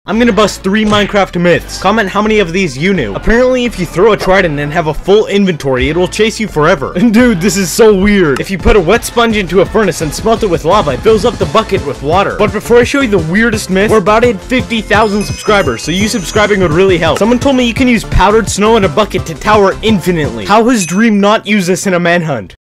I'm gonna bust 3 Minecraft myths. Comment how many of these you knew. Apparently, if you throw a trident and have a full inventory, it will chase you forever. And dude, this is so weird. If you put a wet sponge into a furnace and smelt it with lava, it fills up the bucket with water. But before I show you the weirdest myth, we're about to hit 50,000 subscribers, so you subscribing would really help. Someone told me you can use powdered snow in a bucket to tower infinitely. How has Dream not used this in a manhunt?